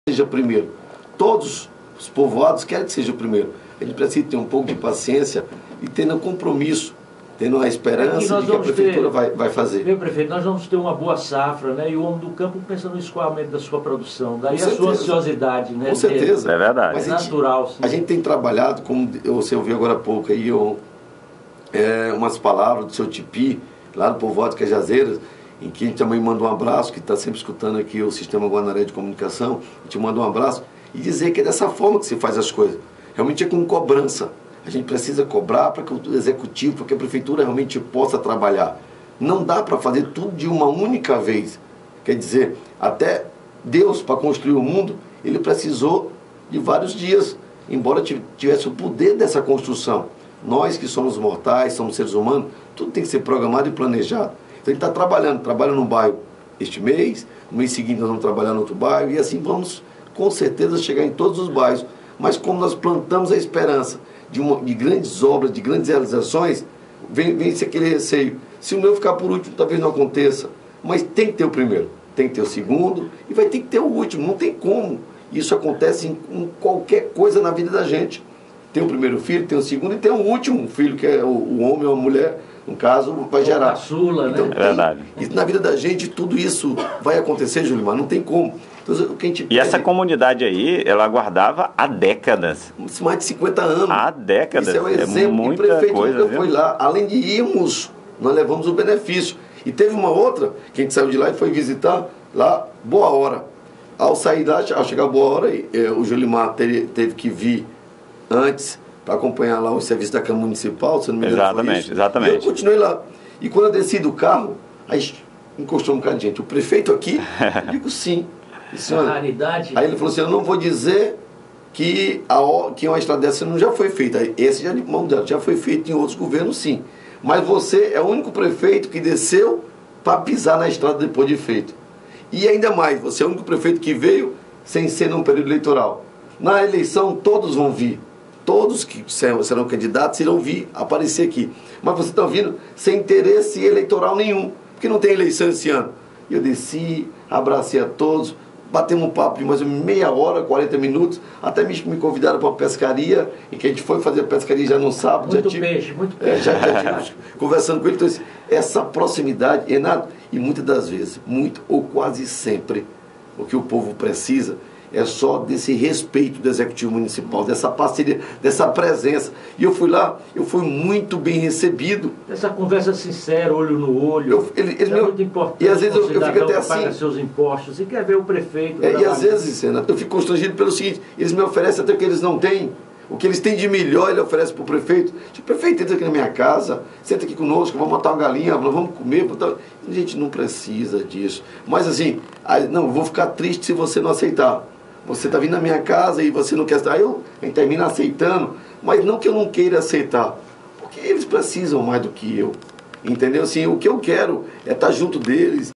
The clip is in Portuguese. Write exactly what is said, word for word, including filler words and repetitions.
seja primeiro. Todos os povoados querem que seja o primeiro. A gente precisa ter um pouco de paciência e tendo um compromisso, tendo a esperança de que a prefeitura ter, vai, vai fazer. Meu prefeito, nós vamos ter uma boa safra, né? E o homem do campo pensa no escoamento da sua produção. Daí Com a certeza. sua ansiosidade, né? Com certeza. É verdade. Mas natural. A gente, a gente tem trabalhado, como você ouviu agora há pouco, aí, eu, é, umas palavras do seu Tipi, lá no povoado de Cajazeiras, em que a gente também manda um abraço, que está sempre escutando aqui o Sistema Guanaré de Comunicação, a gente manda um abraço e dizer que é dessa forma que se faz as coisas. Realmente é com cobrança. A gente precisa cobrar para que o executivo, para que a prefeitura realmente possa trabalhar. Não dá para fazer tudo de uma única vez. Quer dizer, até Deus, para construir o mundo, ele precisou de vários dias, embora tivesse o poder dessa construção. Nós que somos mortais, somos seres humanos, tudo tem que ser programado e planejado. Então ele está trabalhando, trabalha num bairro este mês, no mês seguinte nós vamos trabalhar no outro bairro, e assim vamos com certeza chegar em todos os bairros. Mas como nós plantamos a esperança de, uma, de grandes obras, de grandes realizações, vem, vem se aquele receio. Se o meu ficar por último, talvez não aconteça. Mas tem que ter o primeiro, tem que ter o segundo, e vai ter que ter o último, não tem como. Isso acontece em, em qualquer coisa na vida da gente. Tem o primeiro filho, tem o segundo e tem o último filho, que é o, o homem ou a mulher, no caso, vai gerar. Caçula, então, né? Tem, é verdade. E na vida da gente, tudo isso vai acontecer, Julimar, não tem como. Então, o que a gente e pede, essa comunidade aí, ela aguardava há décadas. Mais de cinquenta anos. Há décadas. Isso é um exemplo. É muita e o prefeito coisa, nunca foi lá. Além de irmos, nós levamos o benefício. E teve uma outra, que a gente saiu de lá e foi visitar lá, Boa Hora. Ao sair lá, ao chegar a Boa Hora, eh, o Julimar teve, teve que vir antes para acompanhar lá o serviço da Câmara Municipal, se não me engano. Exatamente, foi exatamente. E eu continuei lá. E quando eu desci do carro, aí encostou um bocado de gente. O prefeito aqui? Eu digo sim. Disse, olha, raridade. Aí ele falou assim, eu não vou dizer que, a, que uma estrada dessa não já foi feita. Esse já, já foi feito em outros governos, sim. Mas você é o único prefeito que desceu para pisar na estrada depois de feito. E ainda mais, você é o único prefeito que veio sem ser num período eleitoral. Na eleição, todos vão vir. Todos que serão candidatos irão vir aparecer aqui. Mas você está vindo sem interesse eleitoral nenhum, porque não tem eleição esse ano. Eu desci, abracei a todos, batemos um papo de mais ou menos meia hora, quarenta minutos, até me, me convidaram para uma pescaria, e que a gente foi fazer a pescaria já no sábado. Muito já tive, peixe, muito peixe. É, já, já tive, conversando com ele, então essa proximidade, Renato, e muitas das vezes, muito ou quase sempre, o que o povo precisa é só desse respeito do Executivo Municipal, dessa parceria, dessa presença. E eu fui lá, eu fui muito bem recebido. Essa conversa sincera, olho no olho, eu, ele, ele, é muito importante. E às vezes eu, eu fico até assim... paga seus impostos e quer ver o prefeito... É, e às vezes, Renato, eu fico constrangido pelo seguinte, eles me oferecem até o que eles não têm. O que eles têm de melhor, ele oferece para o prefeito. Tipo, prefeito, entra aqui na minha casa, senta aqui conosco, vamos matar uma galinha, vamos comer. Botar... A gente não precisa disso. Mas assim, aí, não, eu vou ficar triste se você não aceitar. Você está vindo na minha casa e você não quer estar. Aí eu, a gente termina aceitando, mas não que eu não queira aceitar, porque eles precisam mais do que eu. Entendeu? Assim, o que eu quero é estar junto deles.